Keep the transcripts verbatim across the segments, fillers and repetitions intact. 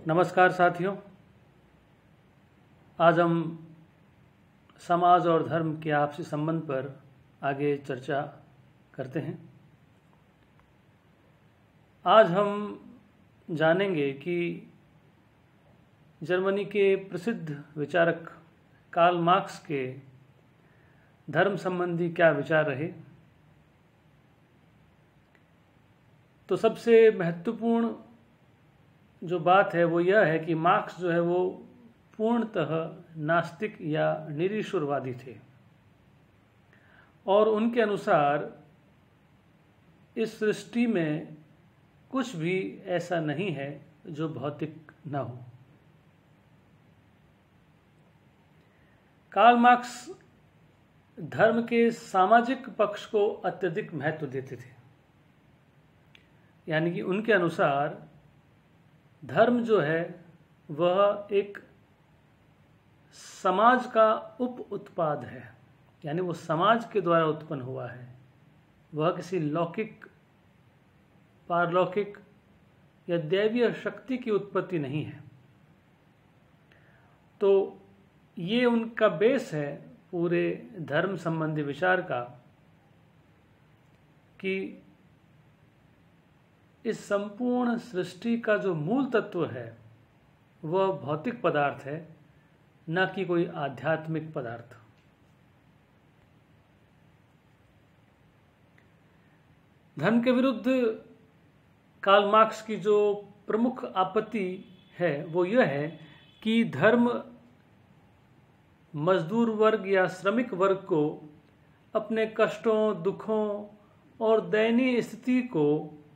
नमस्कार साथियों। आज हम समाज और धर्म के आपसी संबंध पर आगे चर्चा करते हैं। आज हम जानेंगे कि जर्मनी के प्रसिद्ध विचारक कार्ल मार्क्स के धर्म संबंधी क्या विचार रहे। तो सबसे महत्वपूर्ण जो बात है वो यह है कि मार्क्स जो है वो पूर्णतः नास्तिक या निरीश्वरवादी थे और उनके अनुसार इस सृष्टि में कुछ भी ऐसा नहीं है जो भौतिक न हो। कार्ल मार्क्स धर्म के सामाजिक पक्ष को अत्यधिक महत्व देते थे, यानी कि उनके अनुसार धर्म जो है वह एक समाज का उप उत्पाद है, यानी वो समाज के द्वारा उत्पन्न हुआ है। वह किसी लौकिक, पारलौकिक या दैवीय शक्ति की उत्पत्ति नहीं है। तो ये उनका बेस है पूरे धर्म संबंधी विचार का कि इस संपूर्ण सृष्टि का जो मूल तत्व है वह भौतिक पदार्थ है, न कि कोई आध्यात्मिक पदार्थ। धर्म के विरुद्ध कार्ल मार्क्स की जो प्रमुख आपत्ति है वो यह है कि धर्म मजदूर वर्ग या श्रमिक वर्ग को अपने कष्टों, दुखों और दयनीय स्थिति को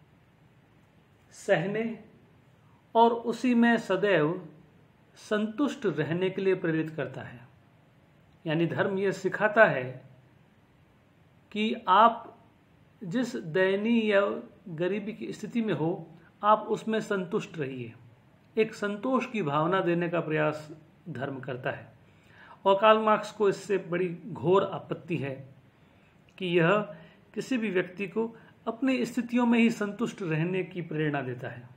सहने और उसी में सदैव संतुष्ट रहने के लिए प्रेरित करता है। यानी धर्म यह सिखाता है कि आप जिस दयनीय या गरीबी की स्थिति में हो आप उसमें संतुष्ट रहिए। एक संतोष की भावना देने का प्रयास धर्म करता है और कार्ल मार्क्स को इससे बड़ी घोर आपत्ति है कि यह किसी भी व्यक्ति को अपनी स्थितियों में ही संतुष्ट रहने की प्रेरणा देता है।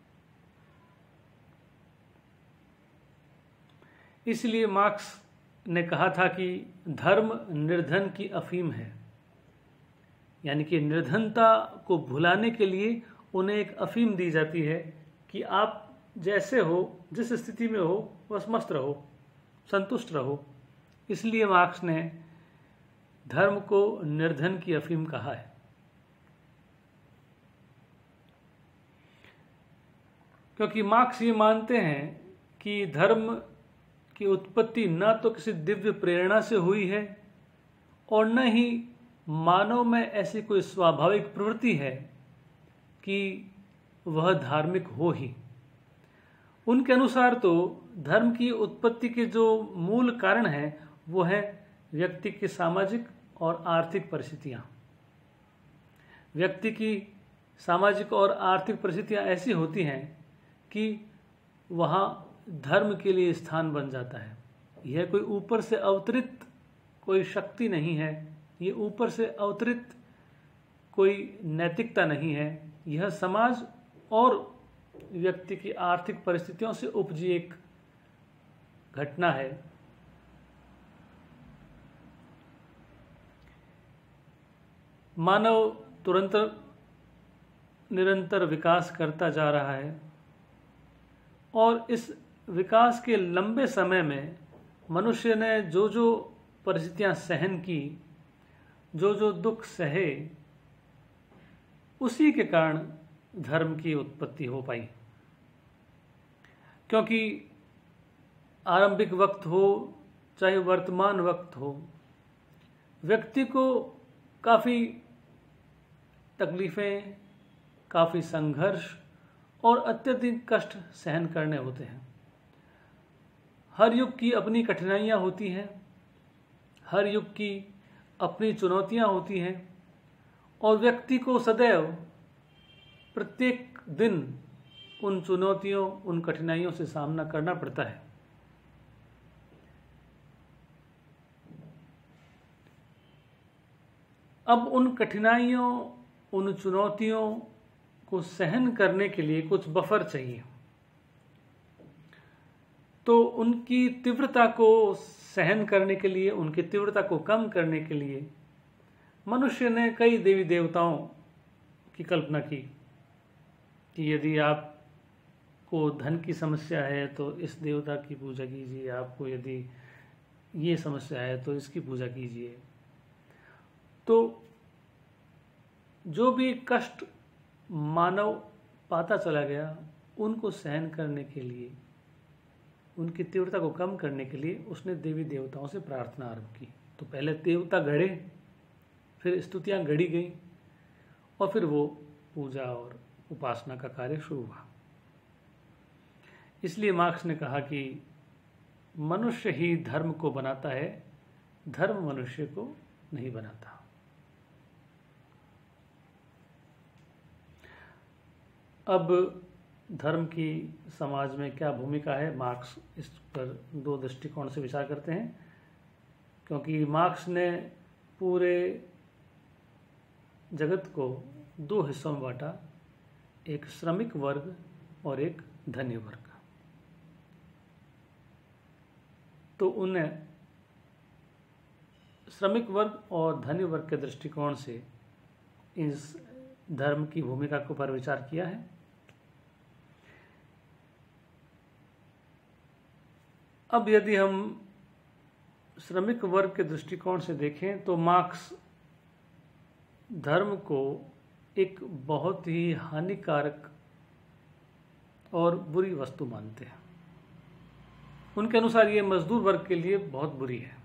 इसलिए मार्क्स ने कहा था कि धर्म निर्धन की अफीम है, यानी कि निर्धनता को भुलाने के लिए उन्हें एक अफीम दी जाती है कि आप जैसे हो, जिस स्थिति में हो बस मस्त रहो, संतुष्ट रहो। इसलिए मार्क्स ने धर्म को निर्धन की अफीम कहा है। क्योंकि मार्क्स ये मानते हैं कि धर्म की उत्पत्ति न तो किसी दिव्य प्रेरणा से हुई है और न ही मानव में ऐसी कोई स्वाभाविक प्रवृत्ति है कि वह धार्मिक हो ही। उनके अनुसार तो धर्म की उत्पत्ति के जो मूल कारण है वो है व्यक्ति की सामाजिक और आर्थिक परिस्थितियां। व्यक्ति की सामाजिक और आर्थिक परिस्थितियां ऐसी होती हैं कि वहाँ धर्म के लिए स्थान बन जाता है। यह कोई ऊपर से अवतरित कोई शक्ति नहीं है, ये ऊपर से अवतरित कोई नैतिकता नहीं है। यह समाज और व्यक्ति की आर्थिक परिस्थितियों से उपजी एक घटना है। मानव तुरंत निरंतर विकास करता जा रहा है और इस विकास के लंबे समय में मनुष्य ने जो जो परिस्थितियां सहन की, जो जो दुख सहे, उसी के कारण धर्म की उत्पत्ति हो पाई। क्योंकि आरंभिक वक्त हो चाहे वर्तमान वक्त हो, व्यक्ति को काफ़ी तकलीफ़ें, काफ़ी संघर्ष और अत्यधिक कष्ट सहन करने होते हैं। हर युग की अपनी कठिनाइयाँ होती हैं, हर युग की अपनी चुनौतियाँ होती हैं और व्यक्ति को सदैव प्रत्येक दिन उन चुनौतियों, उन कठिनाइयों से सामना करना पड़ता है। अब उन कठिनाइयों, उन चुनौतियों को सहन करने के लिए कुछ बफर चाहिए। तो उनकी तीव्रता को सहन करने के लिए, उनकी तीव्रता को कम करने के लिए मनुष्य ने कई देवी देवताओं की कल्पना की कि यदि आपको धन की समस्या है तो इस देवता की पूजा कीजिए, आपको यदि ये समस्या है तो इसकी पूजा कीजिए। तो जो भी कष्ट मानव पाता चला गया, उनको सहन करने के लिए, उनकी तीव्रता को कम करने के लिए उसने देवी देवताओं से प्रार्थना आरंभ की। तो पहले देवता गढ़े, फिर स्तुतियां गढ़ी गई और फिर वो पूजा और उपासना का कार्य शुरू हुआ। इसलिए मार्क्स ने कहा कि मनुष्य ही धर्म को बनाता है, धर्म मनुष्य को नहीं बनाता। अब धर्म की समाज में क्या भूमिका है, मार्क्स इस पर दो दृष्टिकोण से विचार करते हैं, क्योंकि मार्क्स ने पूरे जगत को दो हिस्सों में बांटा, एक श्रमिक वर्ग और एक धनी वर्ग। तो उन्हें श्रमिक वर्ग और धनी वर्ग के दृष्टिकोण से इस धर्म की भूमिका के ऊपर विचार किया है। अब यदि हम श्रमिक वर्ग के दृष्टिकोण से देखें तो मार्क्स धर्म को एक बहुत ही हानिकारक और बुरी वस्तु मानते हैं। उनके अनुसार ये मजदूर वर्ग के लिए बहुत बुरी है,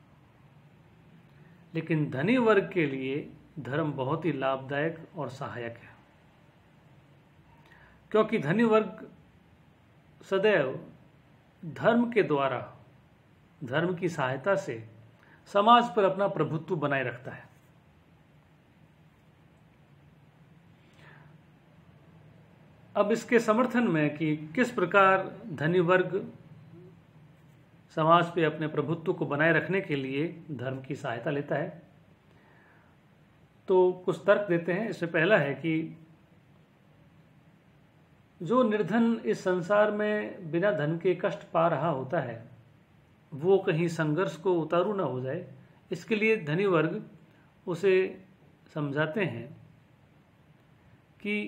लेकिन धनी वर्ग के लिए धर्म बहुत ही लाभदायक और सहायक है, क्योंकि धनी वर्ग सदैव धर्म के द्वारा, धर्म की सहायता से समाज पर अपना प्रभुत्व बनाए रखता है। अब इसके समर्थन में कि किस प्रकार धनी वर्ग समाज पे अपने प्रभुत्व को बनाए रखने के लिए धर्म की सहायता लेता है, तो कुछ तर्क देते हैं। इससे पहला है कि जो निर्धन इस संसार में बिना धन के कष्ट पा रहा होता है, वो कहीं संघर्ष को उतारू ना हो जाए, इसके लिए धनी वर्ग उसे समझाते हैं कि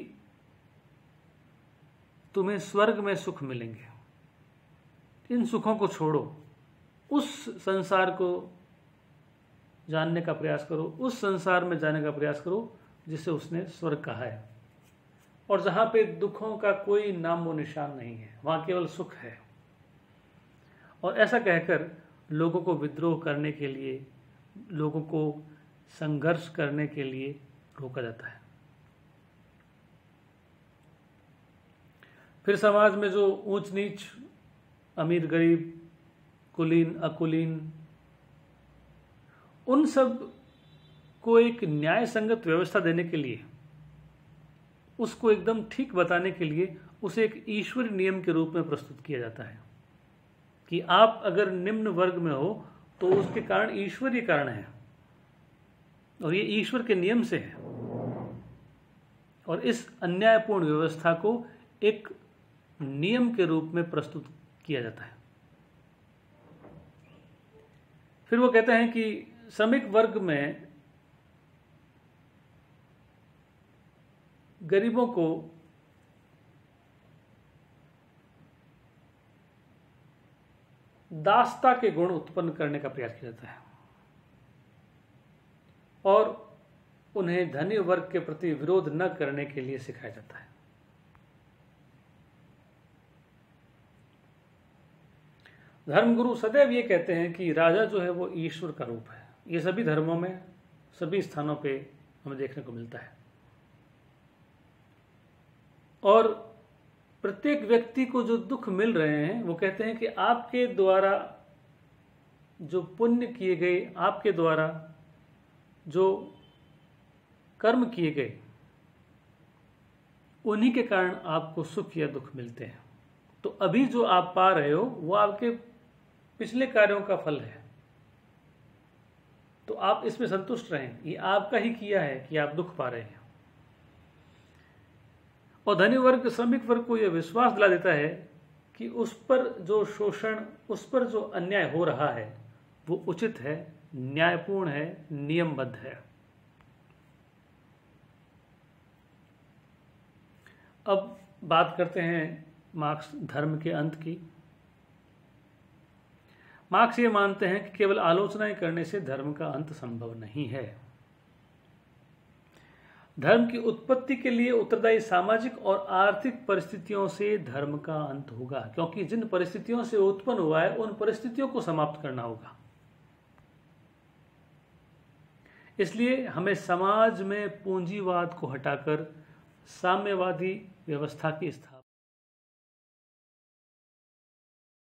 तुम्हें स्वर्ग में सुख मिलेंगे, इन सुखों को छोड़ो, उस संसार को जानने का प्रयास करो, उस संसार में जाने का प्रयास करो जिसे उसने स्वर्ग कहा है, और जहां पे दुखों का कोई नाम व निशान नहीं है, वहां केवल सुख है। और ऐसा कहकर लोगों को विद्रोह करने के लिए, लोगों को संघर्ष करने के लिए रोका जाता है। फिर समाज में जो ऊंच नीच, अमीर गरीब, कुलीन अकुलीन, उन सब को एक न्याय संगत व्यवस्था देने के लिए, उसको एकदम ठीक बताने के लिए उसे एक ईश्वरीय नियम के रूप में प्रस्तुत किया जाता है कि आप अगर निम्न वर्ग में हो तो उसके कारण ईश्वरीय कारण है और ये ईश्वर के नियम से है, और इस अन्यायपूर्ण व्यवस्था को एक नियम के रूप में प्रस्तुत किया जाता है। फिर वो कहते हैं कि श्रमिक वर्ग में गरीबों को दासता के गुण उत्पन्न करने का प्रयास किया जाता है और उन्हें धनी वर्ग के प्रति विरोध न करने के लिए सिखाया जाता है। धर्मगुरु सदैव ये कहते हैं कि राजा जो है वो ईश्वर का रूप है। ये सभी धर्मों में, सभी स्थानों पे हमें देखने को मिलता है, और प्रत्येक व्यक्ति को जो दुख मिल रहे हैं वो कहते हैं कि आपके द्वारा जो पुण्य किए गए, आपके द्वारा जो कर्म किए गए, उन्हीं के कारण आपको सुख या दुख मिलते हैं। तो अभी जो आप पा रहे हो वो आपके पिछले कार्यों का फल है, तो आप इसमें संतुष्ट रहें, ये आपका ही किया है कि आप दुख पा रहे हैं। और धनी वर्ग श्रमिक वर्ग को यह विश्वास दिला देता है कि उस पर जो शोषण, उस पर जो अन्याय हो रहा है वो उचित है, न्यायपूर्ण है, नियमबद्ध है। अब बात करते हैं मार्क्स धर्म के अंत की। मार्क्स ये मानते हैं कि केवल आलोचनाएं करने से धर्म का अंत संभव नहीं है। धर्म की उत्पत्ति के लिए उत्तरदायी सामाजिक और आर्थिक परिस्थितियों से धर्म का अंत होगा, क्योंकि जिन परिस्थितियों से उत्पन्न हुआ है उन परिस्थितियों को समाप्त करना होगा। इसलिए हमें समाज में पूंजीवाद को हटाकर साम्यवादी व्यवस्था की स्थापना